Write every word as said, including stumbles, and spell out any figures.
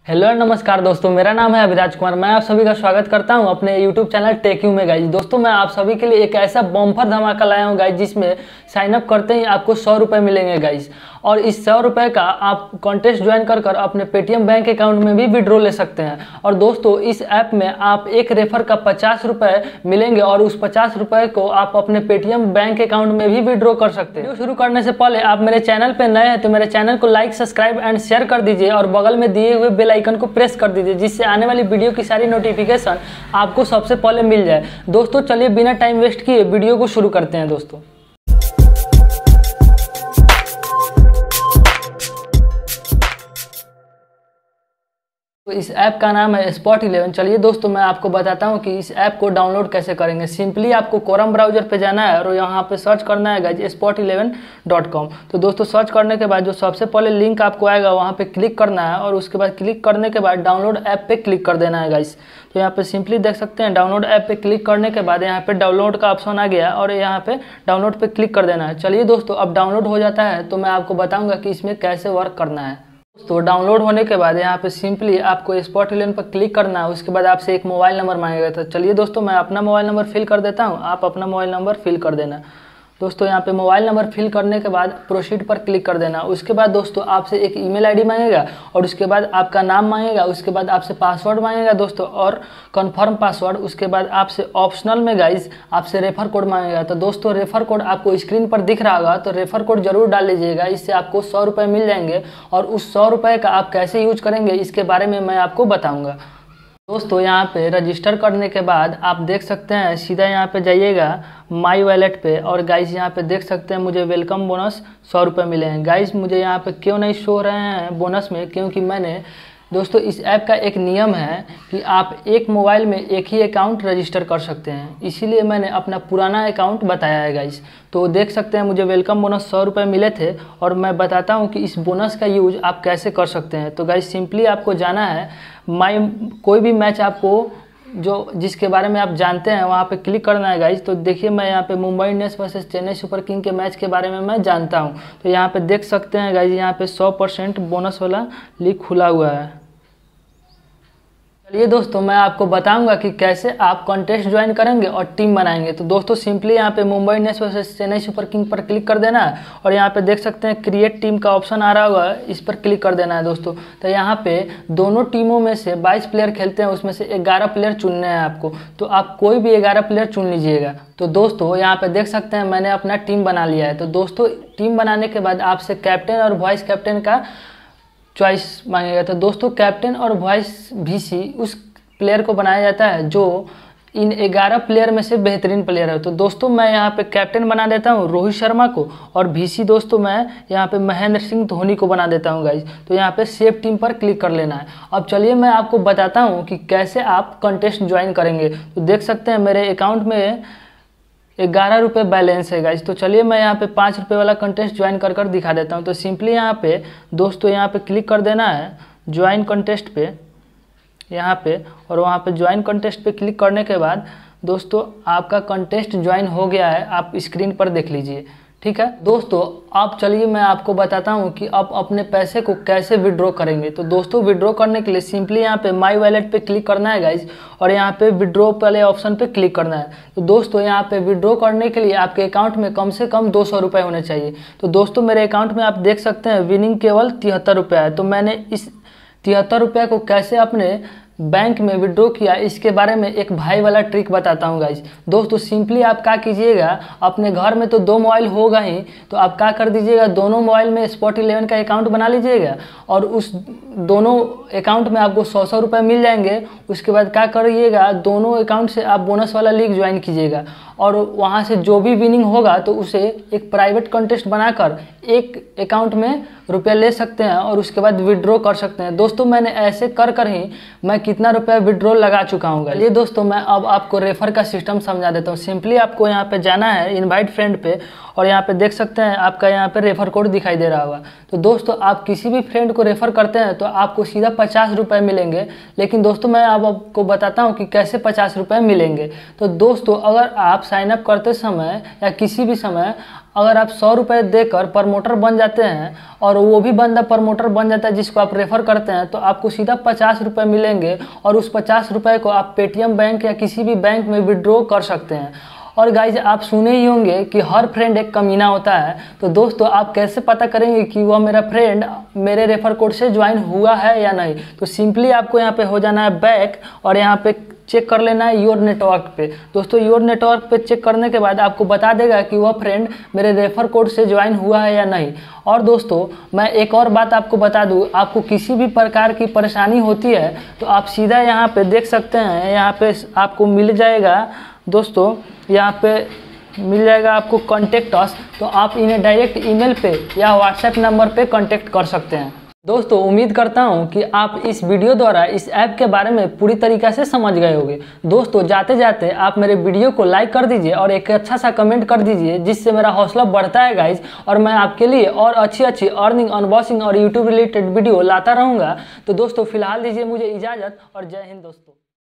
Hello नमस्कार दोस्तों, मेरा नाम है अभिराज कुमार। मैं आप सभी का स्वागत करता हूं अपने यूट्यूब चैनल टेक्यू में। गाइज दोस्तों, मैं आप सभी के लिए एक ऐसा बम्पर धमाका लाया हूं गाइज, जिसमें साइन अप करते ही आपको सौ रुपये मिलेंगे गाइज। और इस सौ रुपये का आप कॉन्टेस्ट ज्वाइन कर कर अपने पेटीएम बैंक अकाउंट में भी विड्रॉ ले सकते हैं। और दोस्तों, इस ऐप में आप एक रेफर का पचास रुपये मिलेंगे और उस पचास रुपये को आप अपने पेटीएम बैंक अकाउंट में भी विड्रॉ कर सकते हैं। वीडियो शुरू करने से पहले आप मेरे चैनल पर नए हैं तो मेरे चैनल को लाइक, सब्सक्राइब एंड शेयर कर दीजिए और बगल में दिए हुए बेल आइकन को प्रेस कर दीजिए, जिससे आने वाली वीडियो की सारी नोटिफिकेशन आपको सबसे पहले मिल जाए। दोस्तों चलिए बिना टाइम वेस्ट किए वीडियो को शुरू करते हैं। दोस्तों तो इस ऐप का नाम है स्पॉट इलेवन। चलिए दोस्तों, मैं आपको बताता हूं कि इस ऐप को डाउनलोड कैसे करेंगे। सिंपली आपको क्रोम ब्राउजर पे जाना है और यहाँ पे सर्च करना है guys spot eleven dot com. तो दोस्तों सर्च करने के बाद जो सबसे पहले लिंक आपको आएगा वहाँ पे क्लिक करना है और उसके बाद क्लिक करने के बाद डाउनलोड ऐप पे क्लिक कर देना है गाइज। तो यहाँ पे सिंपली देख सकते हैं डाउनलोड ऐप पे क्लिक करने के बाद यहाँ पे डाउनलोड का ऑप्शन आ गया और यहाँ पे डाउनलोड पे क्लिक कर देना है। चलिए दोस्तों, अब डाउनलोड हो जाता है तो मैं आपको बताऊँगा कि इसमें कैसे वर्क करना है। तो डाउनलोड होने के बाद यहाँ पे सिंपली आपको स्पॉट इलेवन पर क्लिक करना है। उसके बाद आपसे एक मोबाइल नंबर मांगेगा। तो चलिए दोस्तों, मैं अपना मोबाइल नंबर फिल कर देता हूँ, आप अपना मोबाइल नंबर फिल कर देना। दोस्तों यहाँ पे मोबाइल नंबर फिल करने के बाद प्रोसीड पर क्लिक कर देना। उसके बाद दोस्तों आपसे एक ईमेल आईडी मांगेगा और उसके बाद आपका नाम मांगेगा। उसके बाद आपसे पासवर्ड मांगेगा दोस्तों और कंफर्म पासवर्ड। उसके बाद आपसे ऑप्शनल में गाइज आपसे रेफर कोड मांगेगा। तो दोस्तों रेफर कोड आपको स्क्रीन पर दिख रहा होगा, तो रेफर कोड जरूर डाल लीजिएगा, इससे आपको सौ रुपये मिल जाएंगे। और उस सौ रुपये का आप कैसे यूज करेंगे इसके बारे में मैं आपको बताऊँगा। दोस्तों यहाँ पे रजिस्टर करने के बाद आप देख सकते हैं सीधा यहाँ पे जाइएगा माई वॉलेट पे और गाइस यहाँ पे देख सकते हैं मुझे वेलकम बोनस सौ रुपये मिले हैं। गाइस मुझे यहाँ पे क्यों नहीं शो रहे हैं बोनस में, क्योंकि मैंने दोस्तों इस ऐप का एक नियम है कि आप एक मोबाइल में एक ही अकाउंट रजिस्टर कर सकते हैं, इसीलिए मैंने अपना पुराना अकाउंट बताया है गाइस। तो देख सकते हैं मुझे वेलकम बोनस सौ रुपये मिले थे और मैं बताता हूं कि इस बोनस का यूज आप कैसे कर सकते हैं। तो गाइस सिंपली आपको जाना है माई कोई भी मैच आपको जो जिसके बारे में आप जानते हैं वहाँ पे क्लिक करना है गाइज। तो देखिए मैं यहाँ पे Mumbai Indians versus Chennai super king के मैच के बारे में मैं जानता हूँ। तो यहाँ पे देख सकते हैं गाइज यहाँ पे सौ परसेंट बोनस वाला लिंक खुला हुआ है। चलिए दोस्तों, मैं आपको बताऊंगा कि कैसे आप कॉन्टेस्ट ज्वाइन करेंगे और टीम बनाएंगे। तो दोस्तों सिंपली यहाँ पे Mumbai Indians versus Chennai super king पर क्लिक कर देना है और यहाँ पे देख सकते हैं क्रिएट टीम का ऑप्शन आ रहा होगा, इस पर क्लिक कर देना है दोस्तों। तो यहाँ पे दोनों टीमों में से बाईस प्लेयर खेलते हैं, उसमें से ग्यारह प्लेयर चुनने हैं आपको। तो आप कोई भी ग्यारह प्लेयर चुन लीजिएगा। तो दोस्तों यहाँ पे देख सकते हैं मैंने अपना टीम बना लिया है। तो दोस्तों टीम बनाने के बाद आपसे कैप्टन और वाइस कैप्टन का चॉइस मांगेगा। तो दोस्तों कैप्टन और वाइस वीसी उस प्लेयर को बनाया जाता है जो इन ग्यारह प्लेयर में से बेहतरीन प्लेयर है। तो दोस्तों मैं यहाँ पे कैप्टन बना देता हूँ रोहित शर्मा को और वीसी दोस्तों मैं यहाँ पे महेंद्र सिंह धोनी को बना देता हूँ गाइज। तो यहाँ पे सेव टीम पर क्लिक कर लेना है। अब चलिए मैं आपको बताता हूँ कि कैसे आप कंटेस्ट ज्वाइन करेंगे। तो देख सकते हैं मेरे अकाउंट में ग्यारह रुपये बैलेंस है गाइज। तो चलिए मैं यहाँ पे पाँच रुपये वाला कंटेस्ट ज्वाइन कर कर दिखा देता हूँ। तो सिंपली यहाँ पे दोस्तों यहाँ पे क्लिक कर देना है ज्वाइन कंटेस्ट पे यहाँ पे और वहाँ पे ज्वाइन कंटेस्ट पे क्लिक करने के बाद दोस्तों आपका कंटेस्ट ज्वाइन हो गया है, आप स्क्रीन पर देख लीजिए। ठीक है दोस्तों, अब चलिए मैं आपको बताता हूँ कि आप अपने पैसे को कैसे विड्रॉ करेंगे। तो दोस्तों विड्रॉ करने के लिए सिंपली यहाँ पे माई वॉलेट पे क्लिक करना है गाइज और यहाँ पे विड्रॉ वाले ऑप्शन पे क्लिक करना है। तो दोस्तों यहाँ पे विड्रॉ करने के लिए आपके अकाउंट में कम से कम दो सौ रुपये होने चाहिए। तो दोस्तों मेरे अकाउंट में आप देख सकते हैं विनिंग केवल तिहत्तर रुपये है। तो मैंने इस तिहत्तर रुपये को कैसे अपने बैंक में विड्रॉ किया इसके बारे में एक भाई वाला ट्रिक बताता हूँ गाइज। दोस्तों सिंपली आप क्या कीजिएगा, अपने घर में तो दो मोबाइल होगा ही, तो आप क्या कर दीजिएगा दोनों मोबाइल में स्पॉट इलेवन का अकाउंट बना लीजिएगा और उस दोनों अकाउंट में आपको सौ सौ रुपये मिल जाएंगे। उसके बाद क्या करिएगा दोनों अकाउंट से आप बोनस वाला लीग ज्वाइन कीजिएगा और वहाँ से जो भी विनिंग होगा तो उसे एक प्राइवेट कंटेस्ट बनाकर एक अकाउंट में रुपया ले सकते हैं और उसके बाद विड्रॉ कर सकते हैं। दोस्तों मैंने ऐसे कर कर ही मैं कितना रुपया विड्रॉ लगा चुका हूँ। ये दोस्तों मैं अब आपको रेफर का सिस्टम समझा देता हूँ। सिंपली आपको यहाँ पे जाना है इनवाइट फ्रेंड पे और यहाँ पे देख सकते हैं आपका यहाँ पे रेफर कोड दिखाई दे रहा होगा। तो दोस्तों आप किसी भी फ्रेंड को रेफर करते हैं तो आपको सीधा पचास रुपये मिलेंगे। लेकिन दोस्तों मैं अब आपको बताता हूँ कि कैसे पचास रुपये मिलेंगे। तो दोस्तों अगर आप साइन अप करते समय या किसी भी समय अगर आप सौ रुपये देकर प्रमोटर बन जाते हैं और वो भी बंदा प्रमोटर बन जाता है जिसको आप रेफ़र करते हैं, तो आपको सीधा पचास रुपये मिलेंगे और उस पचास रुपये को आप पेटीएम बैंक या किसी भी बैंक में विड्रॉ कर सकते हैं। और गाइज आप सुने ही होंगे कि हर फ्रेंड एक कमीना होता है। तो दोस्तों आप कैसे पता करेंगे कि वह मेरा फ्रेंड मेरे रेफर कोड से ज्वाइन हुआ है या नहीं? तो सिंपली आपको यहाँ पे हो जाना है बैक और यहाँ पे चेक कर लेना है योर नेटवर्क पे। दोस्तों योर नेटवर्क पे चेक करने के बाद आपको बता देगा कि वह फ्रेंड मेरे रेफर कोड से ज्वाइन हुआ है या नहीं। और दोस्तों मैं एक और बात आपको बता दूं, आपको किसी भी प्रकार की परेशानी होती है तो आप सीधा यहाँ पे देख सकते हैं, यहाँ पे आपको मिल जाएगा दोस्तों, यहाँ पे मिल जाएगा आपको कॉन्टेक्ट अस। तो आप इन्हें डायरेक्ट ईमेल पे या व्हाट्सएप नंबर पे कांटेक्ट कर सकते हैं। दोस्तों उम्मीद करता हूं कि आप इस वीडियो द्वारा इस ऐप के बारे में पूरी तरीक़ा से समझ गए होंगे। दोस्तों जाते जाते आप मेरे वीडियो को लाइक कर दीजिए और एक अच्छा सा कमेंट कर दीजिए, जिससे मेरा हौसला बढ़ता है गाइज, और मैं आपके लिए और अच्छी अच्छी अर्निंग, अनबॉक्सिंग और यूट्यूब रिलेटेड वीडियो लाता रहूँगा। तो दोस्तों फिलहाल दीजिए मुझे इजाज़त और जय हिंद दोस्तों।